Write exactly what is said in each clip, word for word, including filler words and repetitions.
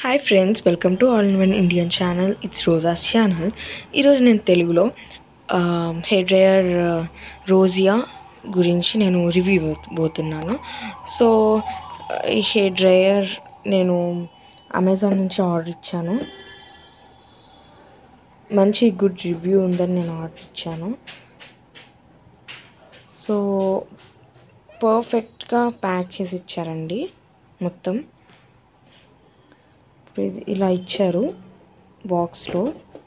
Hi friends, welcome to all in one Indian channel. It's Roja's channel. ఈరోజు నేను తెలుగులో hair dryer రోజియా గురించి నేను రివ్యూ పోతున్నాను. సో ఈ హెయిర్ డ్రయర్ నేను అమెజాన్ నుంచి ఆర్డర్ ఇచ్చాను. మంచి గుడ్ రివ్యూ ఉందని నేను ఆర్డర్ ఇచ్చాను. సో పర్ఫెక్ట్గా ప్యాక్ చేసి ఇచ్చారండి. మొత్తం ఇలా ఇచ్చారు బాక్స్లో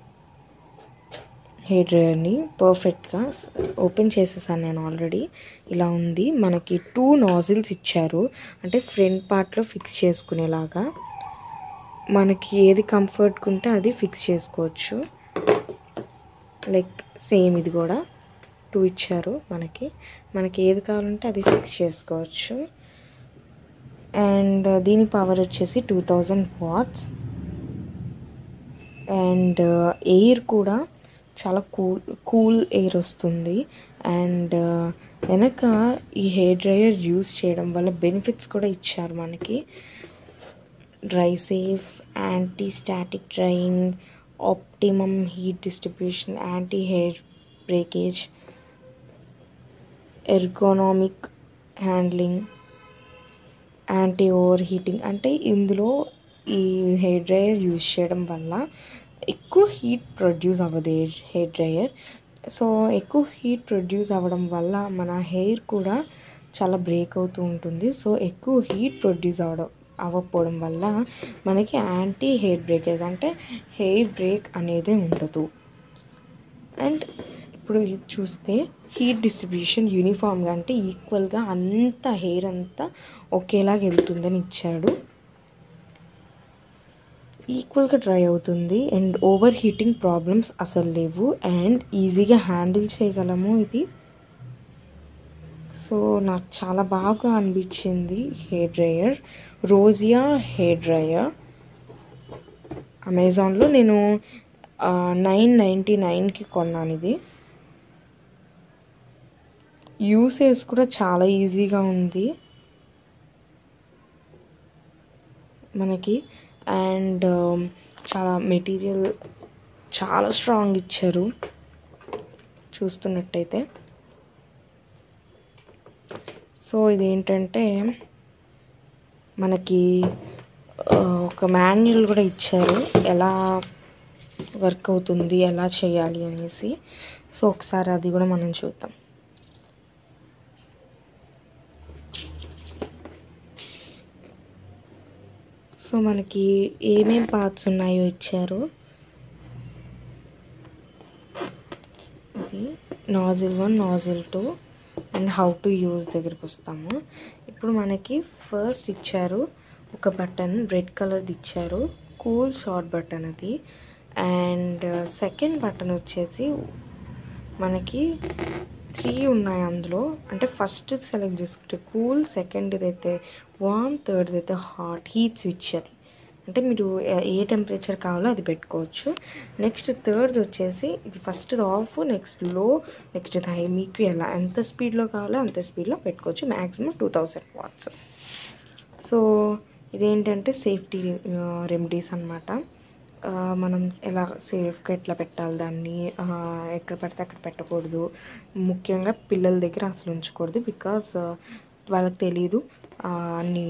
హెయిర్ డ్రయర్ని. పర్ఫెక్ట్గా ఓపెన్ చేసేసాను నేను ఆల్రెడీ. ఇలా ఉంది. మనకి టూ నాజిల్స్ ఇచ్చారు, అంటే ఫ్రంట్ పార్ట్లో ఫిక్స్ చేసుకునేలాగా. మనకి ఏది కంఫర్ట్గా ఉంటే అది ఫిక్స్ చేసుకోవచ్చు. లైక్ సేమ్ ఇది కూడా టూ ఇచ్చారు మనకి. మనకి ఏది కావాలంటే అది ఫిక్స్ చేసుకోవచ్చు. అండ్ దీని పవర్ వచ్చేసి two thousand watts. And air కూడా చాలా కూల్ కూల్ ఎయిర్ వస్తుంది. అండ్ వెనక ఈ హెయిర్ డ్రయర్ యూస్ చేయడం వల్ల బెనిఫిట్స్ కూడా ఇచ్చారు మనకి. Dry safe, anti static drying, optimum heat distribution, anti hair breakage, ergonomic handling, anti overheating. అంటే ఇందులో ఈ హెయిర్ డ్రయర్ యూజ్ చేయడం వల్ల ఎక్కువ హీట్ ప్రొడ్యూస్ అవ్వదు హెయిర్ డ్రయర్. సో ఎక్కువ హీట్ ప్రొడ్యూస్ అవ్వడం వల్ల మన హెయిర్ కూడా చాలా బ్రేక్ అవుతూ ఉంటుంది. సో ఎక్కువ హీట్ ప్రొడ్యూస్ అవ్వడం అవ్వకపోవడం వల్ల మనకి యాంటీ హెయిర్ బ్రేకేజ్, అంటే హెయిర్ బ్రేక్ అనేది ఉండదు. అండ్ ఇప్పుడు ఇది చూస్తే హీట్ డిస్ట్రిబ్యూషన్ యూనిఫామ్గా, అంటే ఈక్వల్గా అంత హెయిర్ అంతా ఒకేలాగా వెళ్తుందని ఇచ్చాడు. ఈక్వల్గా డ్రై అవుతుంది. అండ్ ఓవర్ హీటింగ్ ప్రాబ్లమ్స్ అసలు లేవు. అండ్ ఈజీగా హ్యాండిల్ చేయగలము ఇది. సో నాకు చాలా బాగా అనిపించింది hair dryer, Rozia hair dryer. అమెజాన్లో నేను నైన్ నైంటీ నైన్కి కొన్నాను ఇది. యూసేజ్ కూడా చాలా ఈజీగా ఉంది మనకి. అండ్ చాలా మెటీరియల్ చాలా స్ట్రాంగ్ ఇచ్చారు చూస్తున్నట్టయితే. సో ఇదేంటంటే మనకి ఒక మాన్యువల్ కూడా ఇచ్చారు, ఎలా వర్క్ అవుతుంది, ఎలా చేయాలి అనేసి. సో ఒకసారి అది కూడా మనం చూద్దాం. సో మనకి ఏమేం పార్ట్స్ ఉన్నాయో ఇచ్చారు. ఇది nozzle one, nozzle two and how to use దగ్గరికి వస్తాము. ఇప్పుడు మనకి ఫస్ట్ ఇచ్చారు ఒక బటన్, రెడ్ కలర్ది ఇచ్చారు, కూల్ షార్ట్ బటన్ అది. అండ్ సెకండ్ బటన్ వచ్చేసి మనకి త్రీ ఉన్నాయి అందులో. అంటే ఫస్ట్ సెలెక్ట్ చేసుకుంటే కూల్, సెకండ్ అయితే వార్మ్, థర్డ్ అయితే హాట్, హీట్ స్విచ్ అది. అంటే మీరు ఏ టెంపరేచర్ కావాలో అది పెట్టుకోవచ్చు. నెక్స్ట్ థర్డ్ వచ్చేసి ఇది first off, next low, next high. మీకు ఎలా ఎంత స్పీడ్లో కావాలో అంత స్పీడ్లో పెట్టుకోవచ్చు. Maximum two thousand watts. So ఇదేంటంటే సేఫ్టీ రెమెడీస్ అన్నమాట. మనం ఎలా సేఫ్గా ఎట్లా పెట్టాలి దాన్ని, ఎక్కడ పడితే అక్కడ పెట్టకూడదు. ముఖ్యంగా పిల్లల దగ్గర అసలు ఉంచకూడదు, బికాజ్ వాళ్ళకి తెలీదు, అన్నీ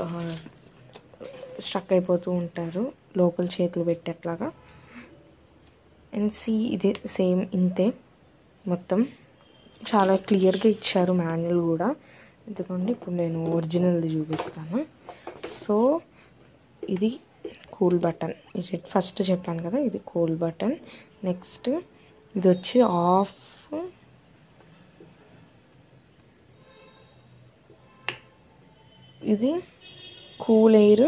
స్ట్రక్ అయిపోతూ ఉంటారు లోపల చేతులు పెట్టేట్లాగా. అండ్ సి ఇది సేమ్ ఇంతే, మొత్తం చాలా క్లియర్గా ఇచ్చారు మాన్యువల్ కూడా. ఎందుకంటే ఇప్పుడు నేను ఒరిజినల్ది చూపిస్తాను. సో ఇది కూల్ బటన్, ఇది ఫస్ట్ చెప్పాను కదా, ఇది కూల్ బటన్. నెక్స్ట్ ఇది వచ్చి ఆఫ్, ఇది కూల్ ఎయిర్,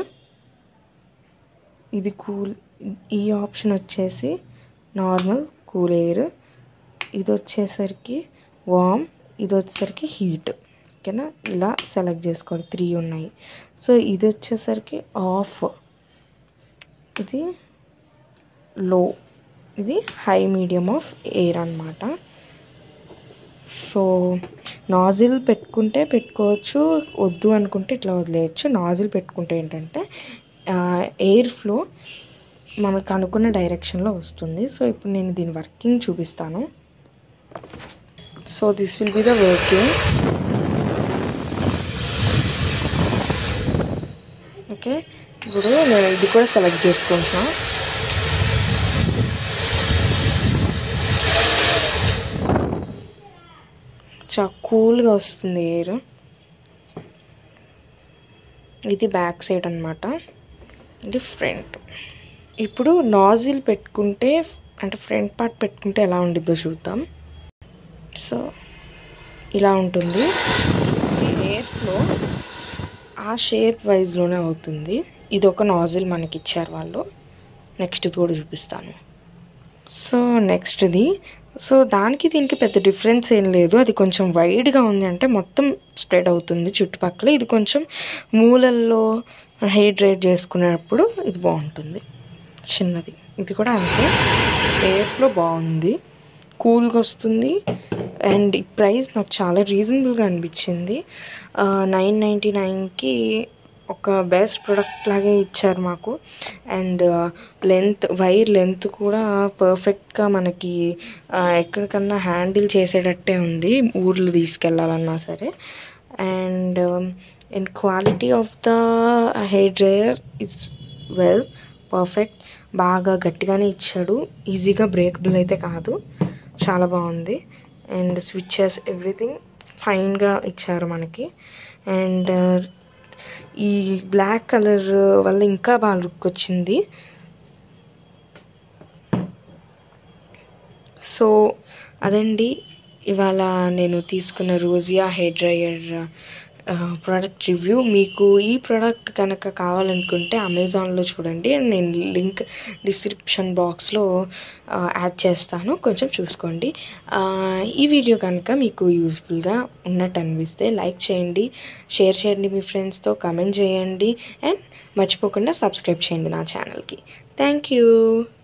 ఇది కూల్. ఈ ఆప్షన్ వచ్చేసి నార్మల్ కూల్ ఎయిర్, ఇది వచ్చేసరికి వార్మ్, ఇది వచ్చేసరికి హీట్. ఓకేనా, ఇలా సెలెక్ట్ చేసుకోవాలి. త్రీ ఉన్నాయి. సో ఇది వచ్చేసరికి ఆఫ్, ఇది లో, ఇది హై మీడియం ఆఫ్ ఎయిర్ అన్నమాట. సో నాజిల్ పెట్టుకుంటే పెట్టుకోవచ్చు, వద్దు అనుకుంటే ఇట్లా వదిలేయచ్చు. నాజిల్ పెట్టుకుంటే ఏంటంటే ఎయిర్ ఫ్లో మనకు అనుకున్న డైరెక్షన్లో వస్తుంది. సో ఇప్పుడు నేను దీని వర్కింగ్ చూపిస్తాను. So this will be the working. Okay, ఇప్పుడు నేను ఇది కూడా సెలెక్ట్ చేసుకుంటున్నా. చాలా కూల్గా వస్తుంది ఎయిర్. ఇది బ్యాక్ సైడ్ అన్నమాట, ఇది ఫ్రంట్. ఇప్పుడు నాజిల్ పెట్టుకుంటే అంటే ఫ్రంట్ పార్ట్ పెట్టుకుంటే ఎలా ఉండిద్దో చూద్దాం. సో ఇలా ఉంటుంది. ఎయిర్ ఫ్లో ఆ షేప్ వైజ్లోనే అవుతుంది. ఇది ఒక నాజిల్ మనకి ఇచ్చారు వాళ్ళు. నెక్స్ట్ కూడా చూపిస్తాను. సో నెక్స్ట్ది, సో దానికి దీనికి పెద్ద డిఫరెన్స్ ఏం లేదు. అది కొంచెం వైడ్గా ఉంది అంటే మొత్తం స్ప్రెడ్ అవుతుంది చుట్టుపక్కల. ఇది కొంచెం మూలల్లో హెయిర్ డ్రైడ్ చేసుకునేటప్పుడు ఇది బాగుంటుంది, చిన్నది. ఇది కూడా అంతే, ఎయిర్ ఫ్లో బాగుంది, కూల్గా వస్తుంది. అండ్ ఈ ప్రైస్ నాకు చాలా రీజనబుల్గా అనిపించింది. నైన్ నైంటీ నైన్కి ఒక బెస్ట్ ప్రోడక్ట్ లాగే ఇచ్చారు మాకు. అండ్ లెంత్, వైర్ లెంత్ కూడా పర్ఫెక్ట్గా మనకి ఎక్కడికన్నా హ్యాండిల్ చేసేటట్టే ఉంది, ఊర్లు తీసుకెళ్ళాలన్నా సరే. And and quality of the hair dryer is well perfect. బాగా గట్టిగానే ఇచ్చాడు, ఈజీగా బ్రేకబుల్ అయితే కాదు, చాలా బాగుంది. అండ్ స్విచ్చెస్ ఎవ్రీథింగ్ ఫైన్గా ఇచ్చారు మనకి. అండ్ ఈ బ్లాక్ కలర్ వల్ల ఇంకా బాగా లుక్ వచ్చింది. సో అదండి ఇవాళ నేను తీసుకున్న Rozia hair dryer product review. మీకు ఈ ప్రోడక్ట్ కనుక కావాలనుకుంటే అమెజాన్లో చూడండి, నేను లింక్ డిస్క్రిప్షన్ బాక్స్లో యాడ్ చేస్తాను, కొంచెం చూసుకోండి. ఈ వీడియో కనుక మీకు యూస్ఫుల్గా ఉన్నట్టు అనిపిస్తే లైక్ చేయండి, షేర్ చేయండి మీ ఫ్రెండ్స్తో, కమెంట్ చేయండి, అండ్ మర్చిపోకుండా సబ్స్క్రైబ్ చేయండి నా ఛానల్కి. Thank you.